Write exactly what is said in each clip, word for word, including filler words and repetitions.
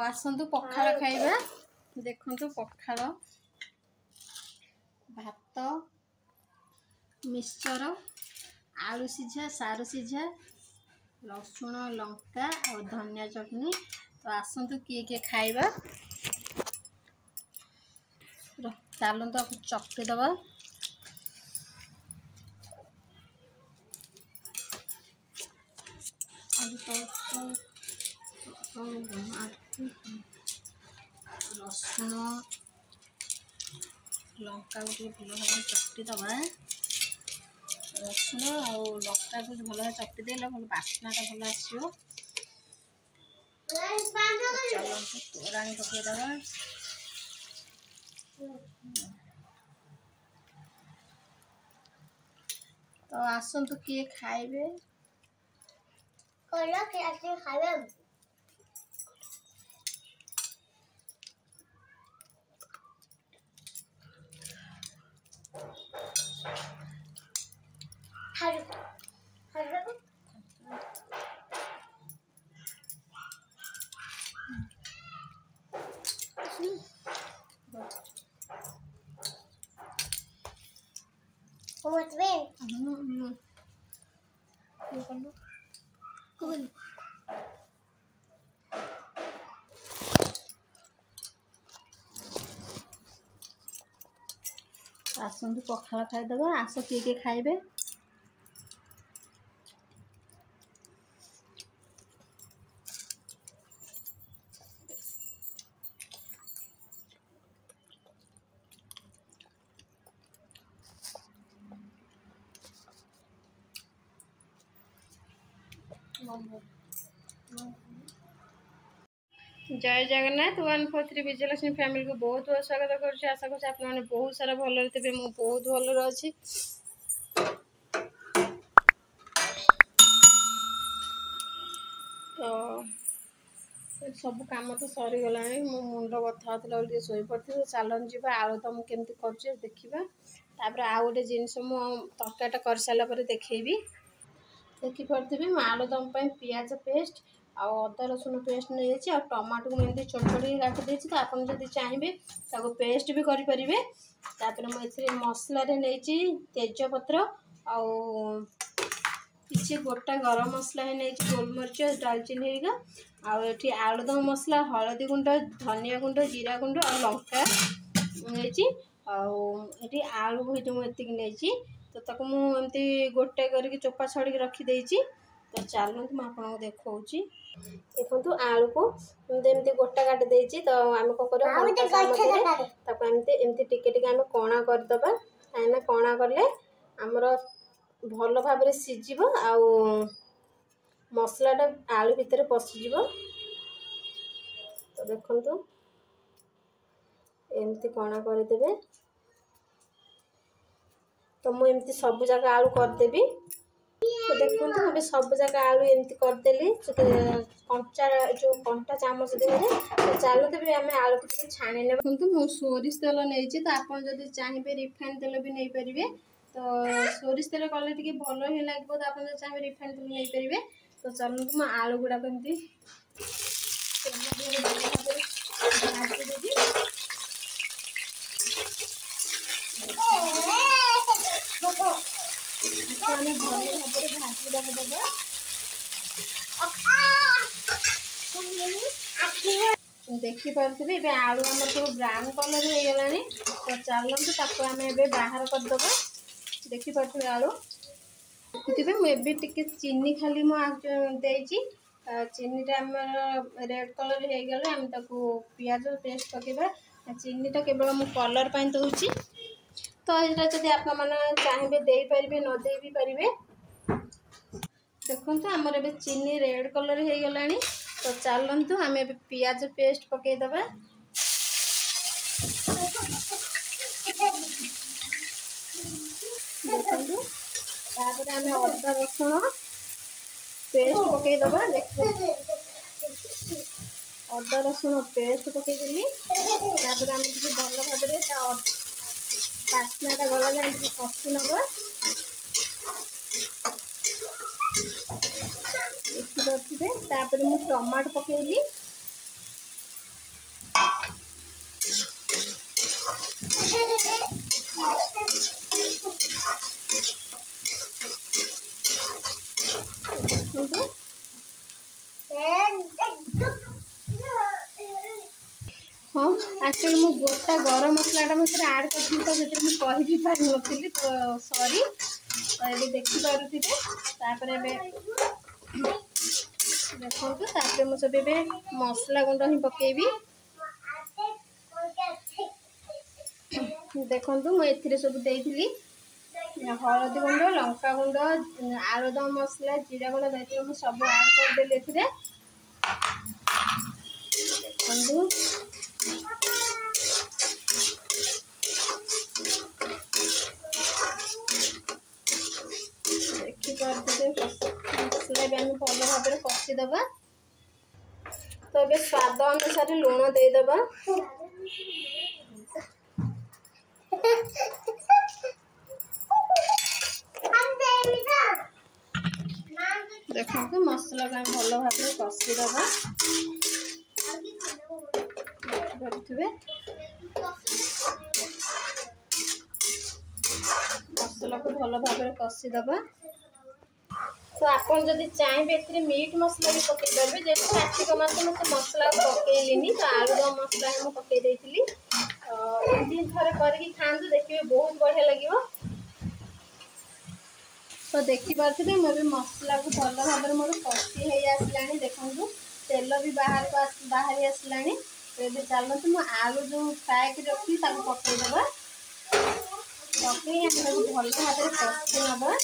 आसतु पखाल खाइबा देखंतु पखाल भात मिक्सचर आलू सीझा सारू सीझा लसुण लंका और धनिया चटनी। तो आसतु किए किए खाइबा चलतु आपको चकटी दबा रसुण लंका को भल भाव चकटी दबा रसुण और लंका को भल भाव चकटी देला भल बास्नाटा भल आसो। चलतु तोराणी पकईदबा तो आसतु किए खाइबे खाइबे आसतु पखाल खाइदबा आस किए किए खाइबे। जय Jagannath one four three Vijayalakshmi family को बहुत बहुत स्वागत करुच्ची। आशा कर आप बहुत सारा भल थे मु बहुत भल अच्छी। तो सब काम तो सरीगला मो मुंड बथा होता शो पड़ी चलन जी आलुदम केमती कर देखा तापर आउ गोटे जिनस मु तरकारीटा कर सारापर देखी देखिपरि मु आलुदम पियाज पेस्ट आ अदा रसुण पेस्ट नहीं आ टमाटो को एमती छोट छोट काटी देती। तो आपन जदि चाहिए ताको पेस्ट भी करें। तापर मुझे मसला नहीं तेजपत्र आउ किसी गोटा गरम मसला नहीं गोलमरीच डालचीनी हेरिका आउे आलुदम मसला हलदी गुंड धनिया गुंड जीरा गुंड और लंका नहीं आउे आलू भुज मुझे नहीं तो ताको मुझे गोटे करके चोपा छड़ी रखीदे। तो चलते मुझे आपको देखी देखो आलू को एमती गोटा काटी देती। तो आम कौन करमती टिके टिके आम कणा करदे कहीं कणा कले आमर भल भाव सीझ आउ मसलाटा आलू भितर पशिज। तो देखो एमती कणा करदे। तो मुझे सब जगह आलू करदेवी। तो देखो मुझे सब जगह आलू एमती करदेली कंचा जो कंटा चामच देवे। तो चलते भी आम आलू को छाणी ने मुझे सोरिष तेल नहीं। तो आप चाहिए रिफाइन तेल भी नहीं पारे। तो सोरिष तेल कले टे भल ही लगे। तो आप चाहिए रिफाइन तेल नहीं पारे। तो चलते मुझे आलू गुड़ा कमी देखिपरि आलू आम सब ब्राउन कलर हो गला। तो चलते आम बाहर करदे देखिपरि आलू देखिए मुझे टे चीनी खाली मुझे चीनीटा आम रेड कलर हो गले आम पियाज पेस्ट पकेबा। चीनीटा केवल मु कलर पाई दूसरी। तो यहाँ जब आप चाहिए दे पारे न दे भी पारे। देखो आमर ए चीनी रेड कलर हो गला। तो चलतु आम पियाज पेस्ट पकईदबा। देखो तापर आम अदा रसुण पेस्ट पकईदबा। अदा रसुण पेस्ट पकईदेली तापर आम भल भाव बास्नाटा गला जाए कषि नवा। देखिपे तापर मु टमाटो पकईली हाँ एक्चुअली मु गोटा गरम मसलाटा मुझे आड कर तो से मुझे कह भी पार नी तो सॉरी तो ये देखिपे तापर देखो तापर मुझे मसला गुंड ही पकेबी देखु मुझे सब देती हलदी गुंड लंका गुंड आलुदम मसला जीरा गुंड देखिए मुझे सब आड करदेली देखु देखिए मसला भी आम भल भाव में कषिदबा तो ये स्वाद अनुसार लुण देदबा देखो मसला को भल भाव में कषिदबा देखिए मसला को भल भाव में कषिदबा तो आपन जदि चाहिए ए मीट मसला भी पकई पारे जेहतु कार्तिक मास मुझे मसला पकईलिनी तो आलुदम मसला मुझे पकई देती एमती थे करके खाँतु देखिए बहुत बढ़िया लगे तो देखिपे मुझे मसला को भल भाव में मोर कषि हो आसला देखूँ तेल भी बाहर को बाहरी आसला तो चलते मुझे आलू जो फ्राए कर रखी पकईदबा पकई भल भाव में कषि नवा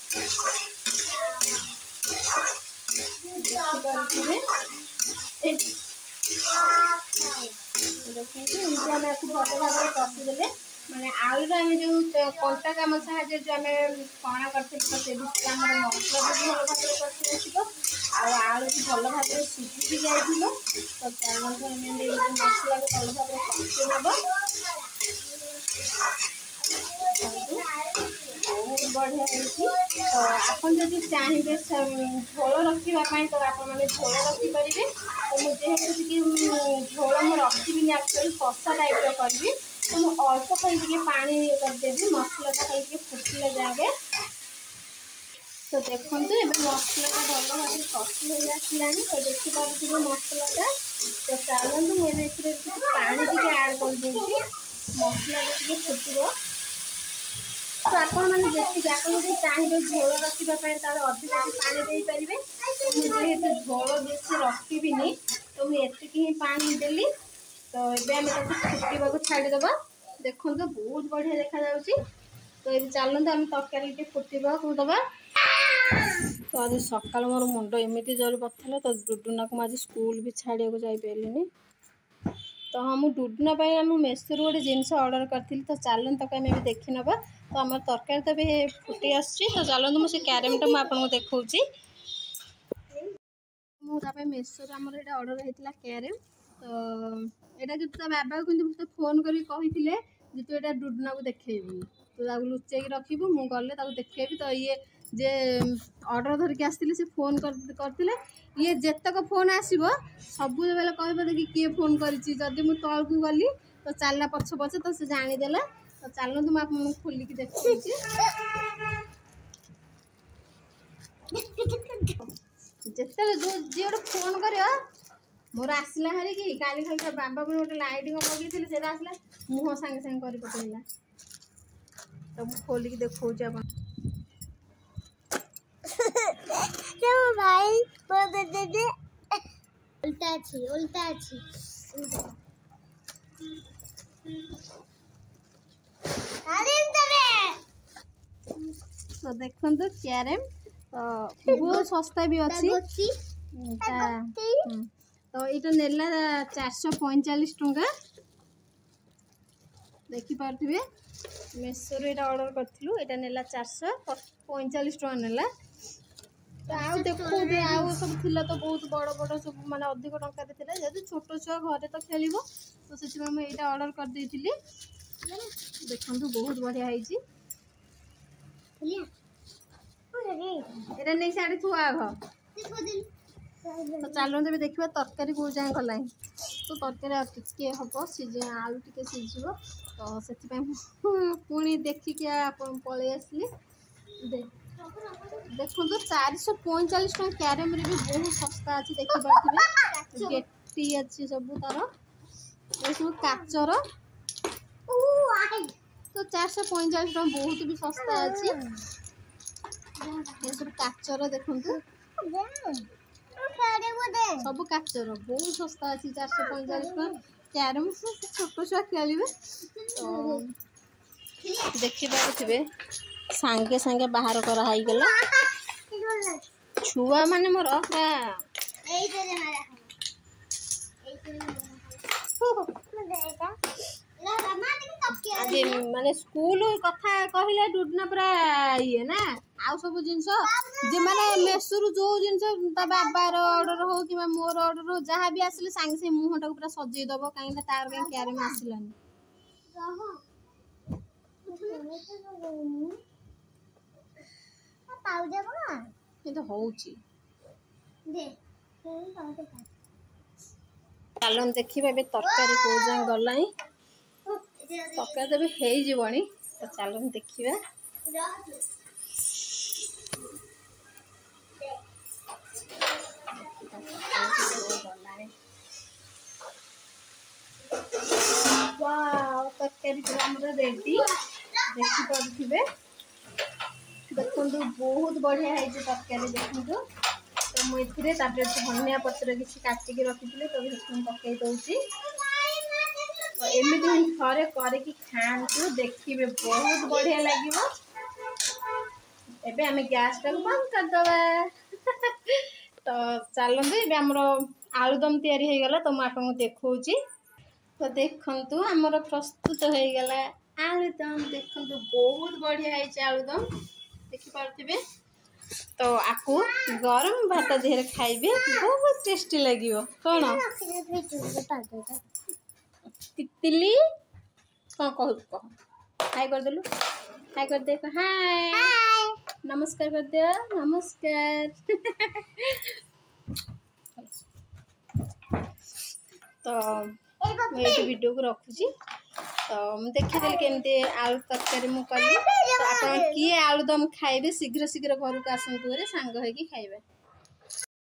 देखिए भल भाव में कषिदे मैंने आलू आम जो कंटा कम साहय जो आम कणा करते तो से आम मसला भी भल भाव में कषि आसो आलू भी भल भाव में सीझी भी जाइए तो चलते मसला को भल भाव में कषि नब बहुत बढ़िया तो आपन जदि चाहिए झोल रखापी तो आपने झोल रखिपारे तो मुझे झोल मुझे रखी एक्चुअली कषा टाइप करी तो मुझे अल्प कहीं पानी करदेवी मसलाटा कहीं फुटिले जाए तो देखो ये मसलाटा भल भाव में कषि हो आसला तो देखिपे मसलाटा तो चलते मुझे पानी टी आड कर मसला फुटब तो आपण मैंने देखिए आपको चाहिए झोल रखापी अधिक पानी दे पारे मुझे झोल बेस रखी तो मुझे ही पानी देली तो ये फुटवा को छाड़ीदबा देखो बहुत बढ़िया देखा जाऊँगी तो ये चलते आम तरकारी फुटवा को दबा तो आज सकाल मोर मुंड एमती जोर बता तो डुडुना को आज स्कूल भी छाड़िया को जापारे तो हाँ मुझे डुडुना आम मेसोर गोटे जिनस ऑर्डर करी तो चलते तक आम देखी नवा तो आम तरकारी तो भी फुटी आस तो चलते मुझे क्यारेमटा मुझे देखा मुझे मेसोर आम ये ऑर्डर होता क्यारेम तो यहाँ जो बाबा को मत फोन कर कही तू यहाँ डुडुना को देखेबी तो लुचे रखू मुझे गले देखेबी तो ये जे ऑर्डर धरिकी आसती से फोन करते ये जेतक फोन आसो सब बेले कह देखिए किए फोन करी मुझे तल को गली तो चलना पछ पछ तो से जानीदेला तो चलते मुझे खोलिकी देखी जिते जो जी गोटे फोन कर मोर आसला हारी कि काली खाली बाबा को गोटे लाइट लगे से आसला मुह सांगे सांगे कर पकड़ा तो मुझे खोलिकी देखा भाई उल्टा छी उल्टा छी तो देखो तो क्यारेम तो बहुत सस्ता भी अच्छी तो ये नेला चार सौ पैंतालीस टंका देखिपे मेसोर ये ऑर्डर करूँ ये नेला चार सौ पैंतालीस टंका नेला तो आउ देखो आउ सब थिला तो बहुत बड़ बड़ सब माने अधिक टंका देथिला जेतु छोट छुआ घरे तो खेलिबो तो सेति में एटा ऑर्डर कर देथिली देखंतु बहुत बढ़िया हैची एटा नै साड़ी थुआ आघ तो चलो भी देखिए तरकारी कौ जाए गला तो तरकारी टिके हम सीझे आलू टिके सीझो तो से पुणी देखिकी पलि आसली देखो तो चार सौ पैंतालीस टका क्यारेम भी बहुत सस्ता अच्छी देखिए गेटी अच्छी सब तार ये सब काचर तो चार सौ पैंतालीस टका बहुत भी सस्ता अच्छी। ये सब काचर देखु सब काचर बहुत सस्ता अच्छी चार सौ पैंतालीस टका। कैरम छोट छुआ खेलिए तो देखिपे सांगे सांगे बाहर करागला छुआ माने मोर पूरा आगे माने स्कूल कथा कहले डुडना पूरा ये ना आउ सब जिनस जे माने मेसुरु जो जिनस ता बाबार ऑर्डर हो कि मोर ऑर्डर हो जहाँ भी आसले सांगे से मुहटा पूरा सजई दबो काई ना तार काई क्यारे में आसिलानी ये तो होउची चलन देखिबा बे तरकारी को जाय गलाई तरकारी तो भी हेई जीवणी तो चलन देखिबा वाओ तरकारी पूरा हमर रेडी देखि पड़थिबे देखंतु बहुत बढ़िया है जे तरकारी देखंतु तो मु इथिरे तापर धनिया पत्र किसी काटी के रखिथिले तो हेतुन पकई दउची तो एमिति थरे करे कि खांतु देखिबे बहुत बढ़िया लागिवो। एबे हमें गैस टाक बंद कर दबा तो चलंतु एबे हमरो आलूदम तयारी हो गला तो म आपन देखौची तो देखंतु हमर प्रस्तुत हो गला आलूदम देखंतु बहुत बढ़िया है आलूदम देखि पारथिबे तो आपको गरम भात देहरे खाइबे बहुत टेस्टी लागिवो कोन तितली कौन कहू कह हाय कर देलु हाय कर दे हाय नमस्कार कर दे नमस्कार तो मैं ये वीडियो को रखुची तो मुझे देखी देली केमती आलू तरकारी मु कली तो आप किए आलूदम खाइबे शीघ्र शीघ्र घर को आसतु सांग होगी खाइबे।